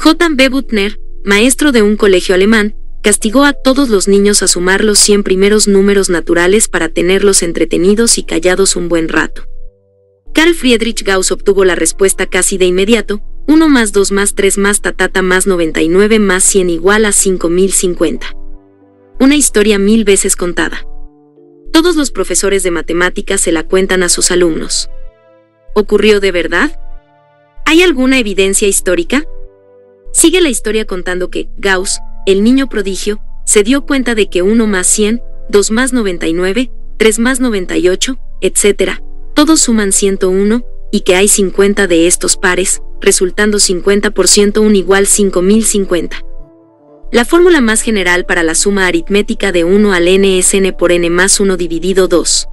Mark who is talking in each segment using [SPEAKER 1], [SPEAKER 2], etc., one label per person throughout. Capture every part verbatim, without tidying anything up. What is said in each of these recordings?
[SPEAKER 1] J B Büttner, maestro de un colegio alemán, castigó a todos los niños a sumar los cien primeros números naturales para tenerlos entretenidos y callados un buen rato. Carl Friedrich Gauss obtuvo la respuesta casi de inmediato: uno más dos más tres más tatata más noventa y nueve más cien igual a cinco mil cincuenta. Una historia mil veces contada. Todos los profesores de matemáticas se la cuentan a sus alumnos. ¿Ocurrió de verdad? ¿Hay alguna evidencia histórica? Sigue la historia contando que Gauss, el niño prodigio, se dio cuenta de que uno más cien, dos más noventa y nueve, tres más noventa y ocho, etcétera, todos suman ciento uno, y que hay cincuenta de estos pares, resultando cincuenta por ciento un igual cinco mil cincuenta. La fórmula más general para la suma aritmética de uno al n es n por n más uno dividido dos.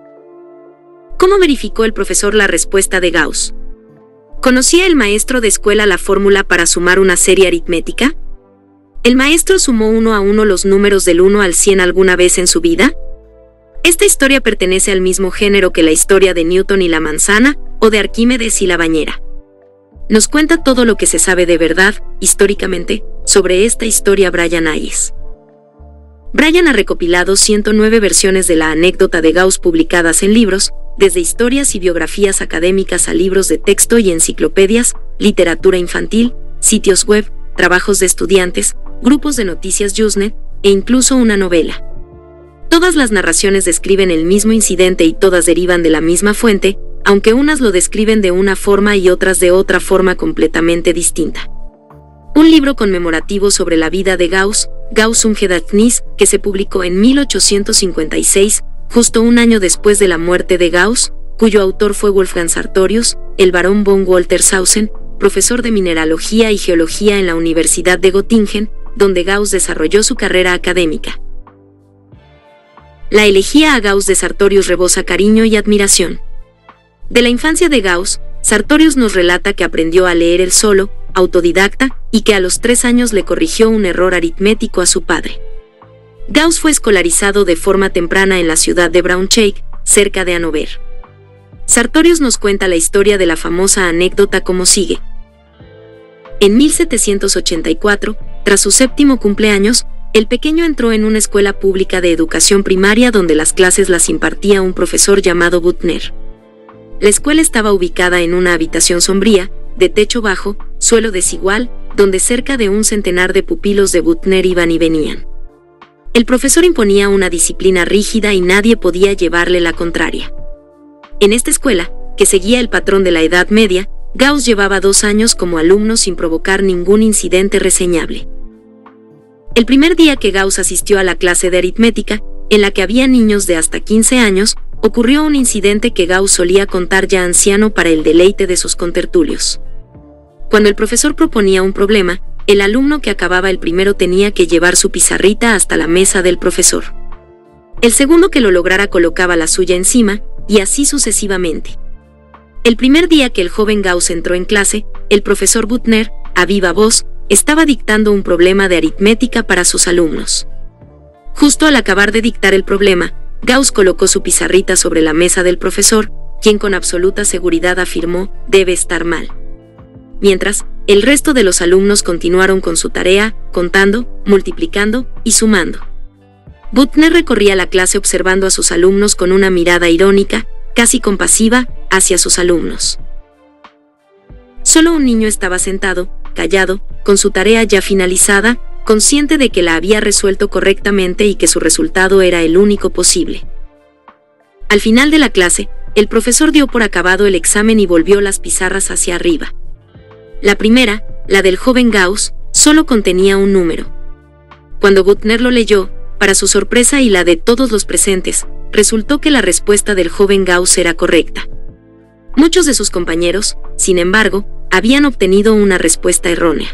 [SPEAKER 1] ¿Cómo verificó el profesor la respuesta de Gauss? ¿Conocía el maestro de escuela la fórmula para sumar una serie aritmética? ¿El maestro sumó uno a uno los números del uno al cien alguna vez en su vida? Esta historia pertenece al mismo género que la historia de Newton y la manzana, o de Arquímedes y la bañera. Nos cuenta todo lo que se sabe de verdad, históricamente, sobre esta historia Brian Hayes. Brian ha recopilado ciento nueve versiones de la anécdota de Gauss publicadas en libros, desde historias y biografías académicas a libros de texto y enciclopedias, literatura infantil, sitios web, trabajos de estudiantes, grupos de noticias Usenet, e incluso una novela. Todas las narraciones describen el mismo incidente y todas derivan de la misma fuente, aunque unas lo describen de una forma y otras de otra forma completamente distinta. Un libro conmemorativo sobre la vida de Gauss, Gaussum Gedächtnis, que se publicó en mil ochocientos cincuenta y seis, justo un año después de la muerte de Gauss, cuyo autor fue Wolfgang Sartorius, el barón von Woltershausen, profesor de mineralogía y geología en la Universidad de Göttingen, donde Gauss desarrolló su carrera académica. La elegía a Gauss de Sartorius rebosa cariño y admiración. De la infancia de Gauss, Sartorius nos relata que aprendió a leer él solo, autodidacta, y que a los tres años le corrigió un error aritmético a su padre. Gauss fue escolarizado de forma temprana en la ciudad de Braunschweig, cerca de Hannover. Sartorius nos cuenta la historia de la famosa anécdota como sigue. En mil setecientos ochenta y cuatro, tras su séptimo cumpleaños, el pequeño entró en una escuela pública de educación primaria donde las clases las impartía un profesor llamado Büttner. La escuela estaba ubicada en una habitación sombría, de techo bajo, suelo desigual, donde cerca de un centenar de pupilos de Büttner iban y venían. El profesor imponía una disciplina rígida y nadie podía llevarle la contraria. En esta escuela, que seguía el patrón de la Edad Media, Gauss llevaba dos años como alumno sin provocar ningún incidente reseñable. El primer día que Gauss asistió a la clase de aritmética, en la que había niños de hasta quince años, ocurrió un incidente que Gauss solía contar ya anciano para el deleite de sus contertulios. Cuando el profesor proponía un problema, el alumno que acababa el primero tenía que llevar su pizarrita hasta la mesa del profesor. El segundo que lo lograra colocaba la suya encima, y así sucesivamente. El primer día que el joven Gauss entró en clase, el profesor Büttner, a viva voz, estaba dictando un problema de aritmética para sus alumnos. Justo al acabar de dictar el problema, Gauss colocó su pizarrita sobre la mesa del profesor, quien con absoluta seguridad afirmó, debe estar mal. Mientras, el resto de los alumnos continuaron con su tarea, contando, multiplicando y sumando. Büttner recorría la clase observando a sus alumnos con una mirada irónica, casi compasiva, hacia sus alumnos. Solo un niño estaba sentado, callado, con su tarea ya finalizada, consciente de que la había resuelto correctamente y que su resultado era el único posible. Al final de la clase, el profesor dio por acabado el examen y volvió las pizarras hacia arriba. La primera, la del joven Gauss, solo contenía un número. Cuando Büttner lo leyó, para su sorpresa y la de todos los presentes, resultó que la respuesta del joven Gauss era correcta. Muchos de sus compañeros, sin embargo, habían obtenido una respuesta errónea.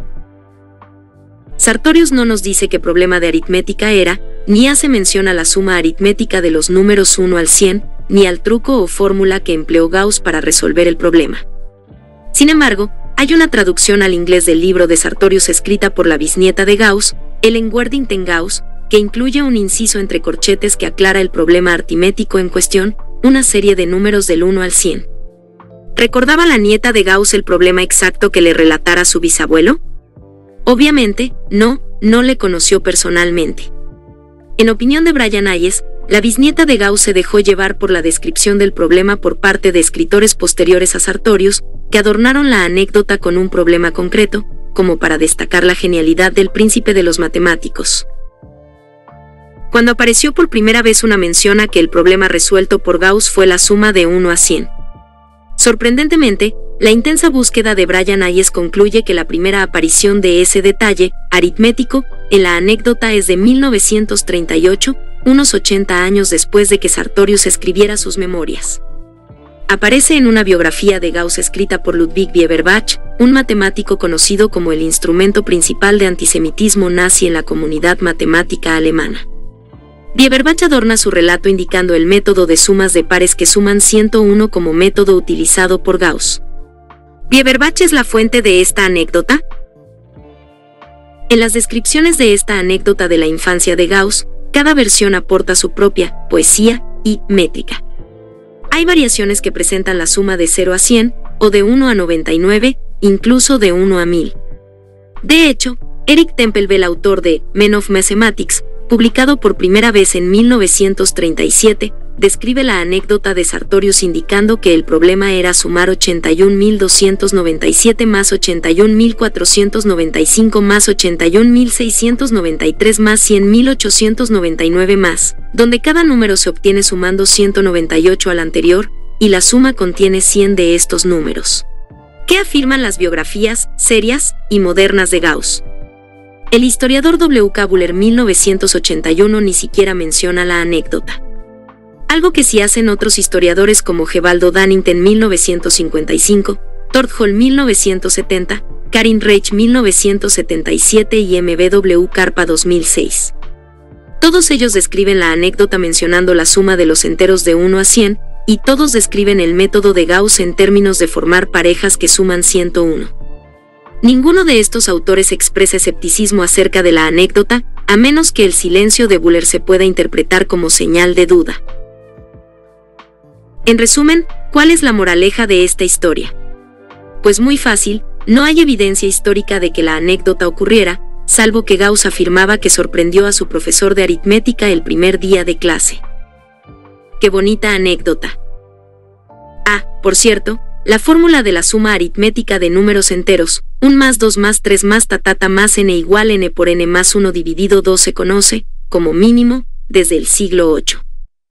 [SPEAKER 1] Sartorius no nos dice qué problema de aritmética era, ni hace mención a la suma aritmética de los números uno al cien, ni al truco o fórmula que empleó Gauss para resolver el problema. Sin embargo, hay una traducción al inglés del libro de Sartorius escrita por la bisnieta de Gauss, Ellen Worthington Gauss, que incluye un inciso entre corchetes que aclara el problema aritmético en cuestión, una serie de números del uno al cien. ¿Recordaba la nieta de Gauss el problema exacto que le relatara su bisabuelo? Obviamente, no, no le conoció personalmente. En opinión de Brian Hayes, la bisnieta de Gauss se dejó llevar por la descripción del problema por parte de escritores posteriores a Sartorius, que adornaron la anécdota con un problema concreto, como para destacar la genialidad del príncipe de los matemáticos. Cuando apareció por primera vez una mención a que el problema resuelto por Gauss fue la suma de uno a cien. Sorprendentemente, la intensa búsqueda de Brian Hayes concluye que la primera aparición de ese detalle aritmético en la anécdota es de mil novecientos treinta y ocho, unos ochenta años después de que Sartorius escribiera sus memorias. Aparece en una biografía de Gauss escrita por Ludwig Bieberbach, un matemático conocido como el instrumento principal de antisemitismo nazi en la comunidad matemática alemana. Bieberbach adorna su relato indicando el método de sumas de pares que suman ciento uno como método utilizado por Gauss. ¿Bieberbach es la fuente de esta anécdota? En las descripciones de esta anécdota de la infancia de Gauss, cada versión aporta su propia poesía y métrica. Hay variaciones que presentan la suma de cero a cien, o de uno a noventa y nueve, incluso de uno a mil. De hecho, Eric Tempelbel, autor de Men of Mathematics, publicado por primera vez en mil novecientos treinta y siete, describe la anécdota de Sartorius indicando que el problema era sumar ochenta y un mil doscientos noventa y siete más ochenta y un mil cuatrocientos noventa y cinco más ochenta y un mil seiscientos noventa y tres más cien mil ochocientos noventa y nueve más, donde cada número se obtiene sumando ciento noventa y ocho al anterior, y la suma contiene cien de estos números. ¿Qué afirman las biografías serias y modernas de Gauss? El historiador W K Buller mil novecientos ochenta y uno ni siquiera menciona la anécdota. Algo que sí hacen otros historiadores como Gevaldo Dannington mil novecientos cincuenta y cinco, Tord Hall mil novecientos setenta, Karin Reich mil novecientos setenta y siete y M W Carpa dos mil seis. Todos ellos describen la anécdota mencionando la suma de los enteros de uno a cien, y todos describen el método de Gauss en términos de formar parejas que suman ciento uno. Ninguno de estos autores expresa escepticismo acerca de la anécdota, a menos que el silencio de Buller se pueda interpretar como señal de duda. En resumen, ¿cuál es la moraleja de esta historia? Pues muy fácil, no hay evidencia histórica de que la anécdota ocurriera, salvo que Gauss afirmaba que sorprendió a su profesor de aritmética el primer día de clase. ¡Qué bonita anécdota! Ah, por cierto, la fórmula de la suma aritmética de números enteros, un más dos más tres más tatata más n igual n por n más uno dividido dos se conoce, como mínimo, desde el siglo ocho.